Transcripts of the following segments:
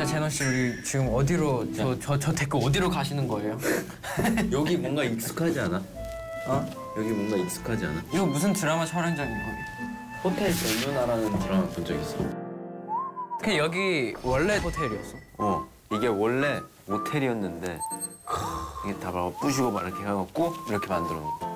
자, 제노 씨, 우리 지금 어디로 저 데리고 어디로 가시는 거예요? 여기 뭔가 익숙하지 않아? 어? 여기 뭔가 익숙하지 않아? 이거 무슨 드라마 촬영장인 거예요? 호텔 정윤아라는 드라마 본 적 있어. 그 여기 원래 호텔이었어. 이게 원래 모텔이었는데 이게 다 막 부시고 막 이렇게 해갖고 이렇게 만들어 놓은 거.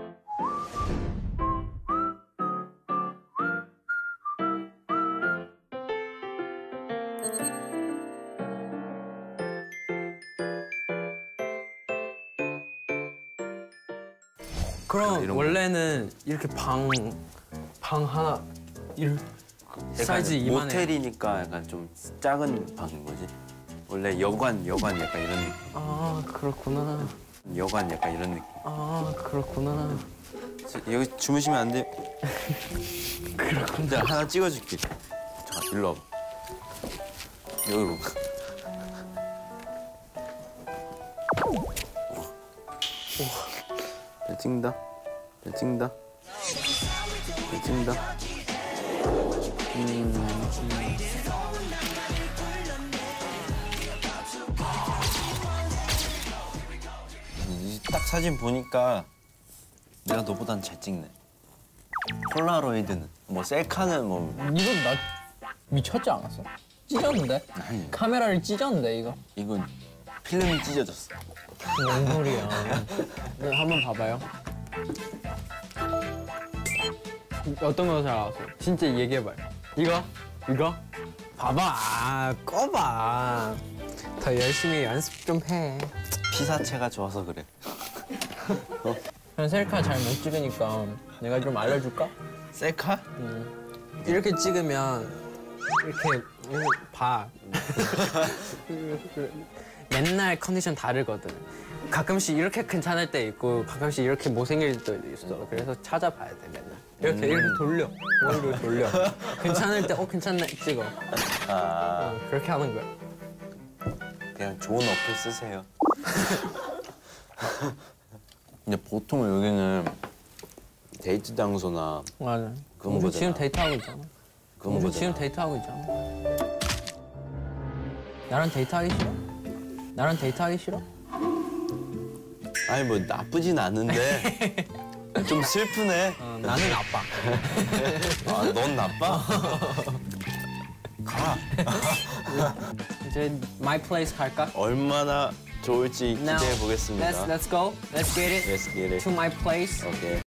그럼 원래는 이렇게 방 하나 사이즈 이만해. 모텔이니까 약간 좀 작은 방인 거지. 원래 여관 약간 이런 느낌. 아, 그렇구나. 여관 약간 이런 느낌. 아, 그렇구나. 여기 주무시면 안 돼. 그렇구나. 내가 하나 찍어줄게. 잠깐 일로 와봐. 여기로. 잘 찍는다. 잘 찍는다. 잘 찍는다. 딱 사진 보니까 내가 너보단 잘 찍네. 폴라로이드는 뭐 셀카는 뭐 이건 나 미쳤지 않았어? 찢었는데? 아니. 카메라를 찢었는데 이거? 이건 필름이 찢어졌어. 뭔 소리야? 네, 한번 봐봐요. 어떤 거 잘 나왔어? 진짜 얘기해봐요. 이거? 봐봐, 꺼봐. 더 열심히 연습 좀 해. 피사체가 좋아서 그래. 난 셀카 잘 못 찍으니까 내가 좀 알려줄까? 셀카? 이렇게 찍으면 이렇게 봐. 맨날 컨디션 다르거든. 가끔씩 이렇게 괜찮을 때 있고 가끔씩 이렇게 못생길 때도 있어. 그래서 찾아봐야 돼 맨날. 이렇게 돌려. 머리를 돌려. 괜찮을 때 괜찮네 찍어. 그렇게 하는 거야. 그냥 좋은 어플 쓰세요. 근데 보통 여기는 데이트 장소나 맞아. 그런 우리 거잖아. 지금 데이트하고 있잖아. 그런 우리 거잖아. 지금 데이트하고 있잖아. 나랑 데이트하기 싫어? 나랑 데이트하기 싫어? 아니 뭐 나쁘진 않은데 좀 슬프네. 나는 아빠. 아, 넌 나빠? 가. 이제 my place 갈까? 얼마나 좋을지 기대해 보겠습니다. Let's go. Let's get it Let's get it. to my place. 오케이.